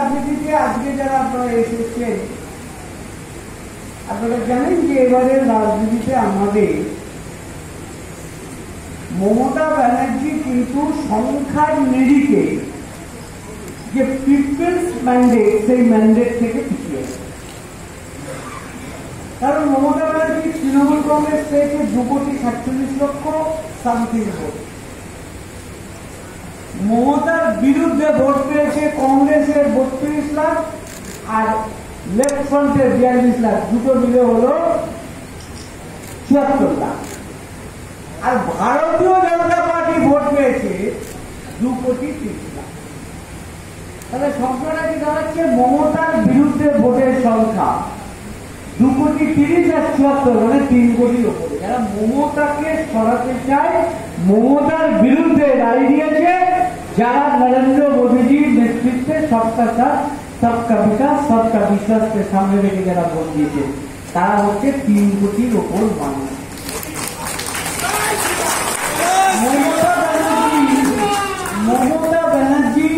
রাজনীতিতে আজকে যারা আপনারা এসেছেন, আপনারা জানেন যে এবারের রাজনীতিতে আমাদের মমতা ব্যানার্জি কিন্তু সংখ্যার নিরিখে যে পিপলস ম্যান্ডেট, সেই ম্যান্ডেট থেকে পিছিয়ে। কারণ মমতা ব্যানার্জি তৃণমূল কংগ্রেস থেকে 2,47,00,000 সামথিং ভোট, মমতার বিরুদ্ধে ভোট পেয়েছে কংগ্রেসের 32 লাখ আর লেফট ফ্রন্টের 42 লাখ, দুটো মিলে হলো 74 লাখ। আর ভারতীয় জনতা পার্টি ভোট পেয়েছে 2,30,00,000। তাহলে সংখ্যাটা কি দাঁড়াচ্ছে? মমতার বিরুদ্ধে ভোটের সংখ্যা 2,30,00,000 আর 74, মানে 3 কোটির ওপরে। যারা মমতাকে সরাতে চায়, মমতার বিরুদ্ধে দাঁড়িয়ে দিয়েছে, যারা নরেন্দ্র মোদীজির নেতৃত্বে সবকা সাথ সবকা বিকাশ সবকা বিশ্বাসকে সামনে রেখে যারা ভোট দিয়েছে, তারা হচ্ছে 3 কোটির ওপর মানুষ। মমতা ব্যানার্জি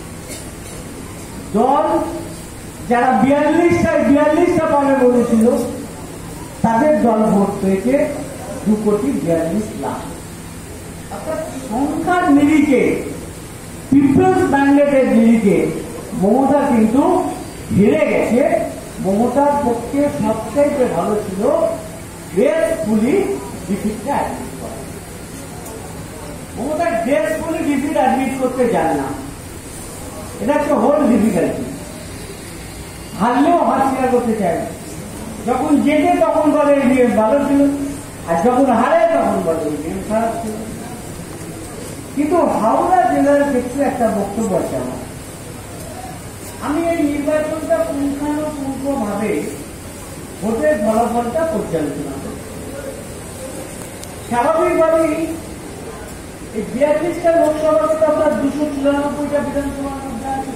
দল যারা 42টা পাবে বলেছিল, তাদের দল ভোট পেয়েছে 2,42,00,000। অর্থাৎ সংখ্যার নিরিখে, পিপলস ম্যান্ডেটের নিরিখে মমতা কিন্তু হেরে গেছে। মমতার পক্ষে সবচাইতে ভালো ছিল গ্রেসফুলি ডিফিটটা অ্যাডমিট করা। মমতা গ্রেসফুলি ডিফিট অ্যাডমিট করতে জানে না, এটা একটা হোল ডিফিকাল্টি। হারলেও হার স্বীকার করতে চায় না। যখন জেতে তখন বলে এই গেম ভালো ছিল, আর যখন হারে তখন বলে এই গেম খারাপ ছিল। কিন্তু হাওড়া জেলার ক্ষেত্রে একটা বক্তব্য আছে আমার। আমি এই নির্বাচনটা পুঙ্খানুপুঙ্খভাবে ভোটের ফলাফলটা পর্যালোচনা করি। স্বাভাবিকভাবেই এই 42টা লোকসভাতে তো আপনার 294টা বিধানসভার মধ্যে আছে।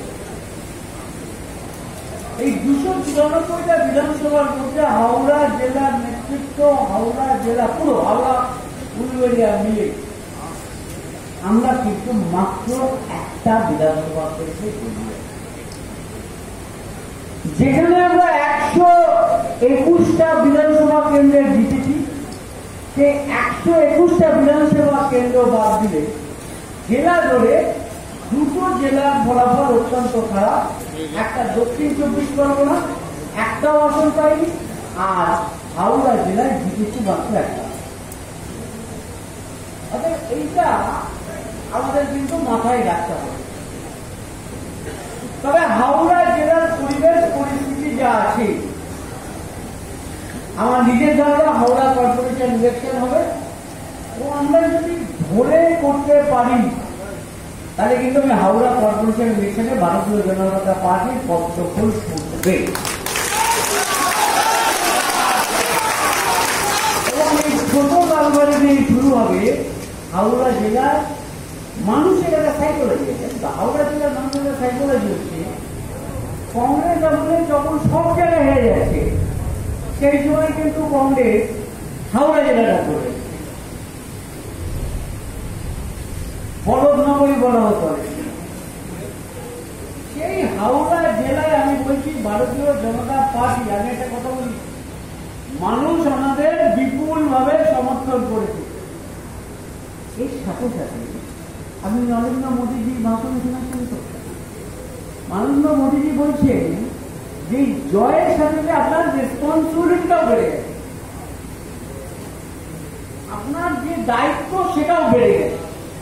এই 294টা বিধানসভার মধ্যে হাওড়া জেলার নেতৃত্ব, হাওড়া জেলা পুরো হাওড়া উলবেড়িয়া মিলে আমরা কিন্তু মাত্র একটা বিধানসভা পেয়েছি, যেখানে আমরা 121টা বিধানসভা কেন্দ্রে জিতেছি। সেই 121টা বিধানসভা কেন্দ্র বাদ দিলে জেলা ধরে দুটো জেলার ফলাফল অত্যন্ত খারাপ। একটা দক্ষিণ 24 পরগনা, একটাও আসন পাইনি, আর হাওড়া জেলায় জিতেছি মাত্র একটা। অর্থাৎ এইটা আমাদের কিন্তু মাথায় রাখতে হবে। তবে হাওড়া জেলার পরিবেশ পরিস্থিতি যা আছে, আমার নিজের ধারণা হাওড়া কর্পোরেশন ইলেকশন হবে, ও আমরা যদি ধরে করতে পারি তাহলে কিন্তু আমি হাওড়া কর্পোরেশন ইলেকশনে ভারতীয় জনতা পার্টির পদ্মফুল ফুটবে। এবং এই ছোট কারবারে দিয়ে শুরু হবে হাওড়া জেলার মানুষের একটা সাইকোলজি আছে। হাওড়া জেলার মানুষের একটা সাইকোলজি হচ্ছে, কংগ্রেস আমলে যখন সব জায়গায় হেরে যাচ্ছে, সেই সময় কিন্তু কংগ্রেস হাওড়া জেলাটা করে বলদনগরী বলা হতো। সেই হাওড়া জেলায় আমি বলছি ভারতীয় জনতা পার্টি, আমি একটা কথা বলি, মানুষ আমাদের বিপুল ভাবে সমর্থন করেছে। এর সাথে সাথে আমি নরেন্দ্র মোদীজির ভাষণ শুনেছেন তো, নরেন্দ্র মোদীজি বলছেন যে জয়ের সাথে আপনার রেসপন্সিবিলিটিটাও বেড়ে গেছে, আপনার যে দায়িত্ব সেটাও বেড়ে গেছে।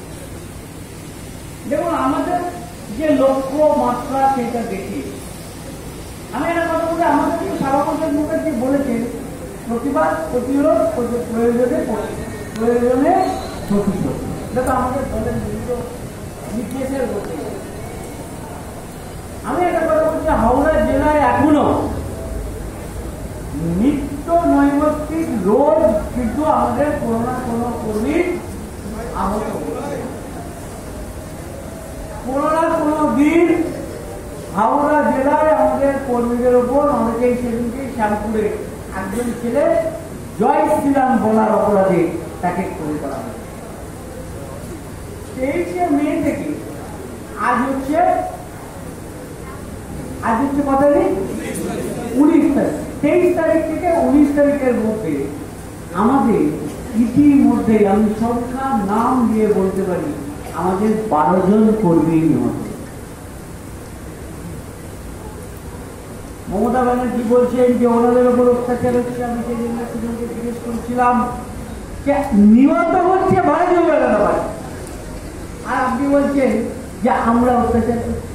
দেখুন, আমাদের যে লক্ষ্য মাত্রা সেটা দেখি। আমি একটা কথা বলি, আমাদের যে সারাপ্রসাদ মুখার্জি বলেছেন, প্রতিবাদ প্রতিরোধ প্রয়োজনে প্রতিশোধ, এটা তো আমাদের দলের নির্দেশের বলতে। আমি একটা কথা বলছি, হাওড়া জেলায় এখনো নিত্য নৈমিত্তিক রোজ কিন্তু আমাদের কোনো না কোনো কর্মী আহত হচ্ছে। কোনো না কোনো দিন হাওড়া জেলায় আমাদের কর্মীদের উপর অনেকেই, সেদিনকে শ্যামপুরে একজন ছেলে জয় শ্রীরাম বলার অপরাধে তাকে খুন করা হয়। 23শে মে থেকে আজ হচ্ছে আজ হচ্ছে কথা নেই 19 তারিখ, 23 তারিখ থেকে 19 তারিখের মধ্যে আমাদের ইতিমধ্যে আমি সংখ্যা নাম দিয়ে বলতে পারি আমাদের 12 জন কর্মী নিহত। মমতা ব্যানার্জি বলছেন যে ওনাদের ওপর অত্যাচার হচ্ছে। আমি সেদিন সেজনকে জিজ্ঞেস করছিলাম যে নিহত হচ্ছে ভারতীয় জনতা পার্টি, আর আপনি বলছেন যে আমরা অত্যাচার করছি।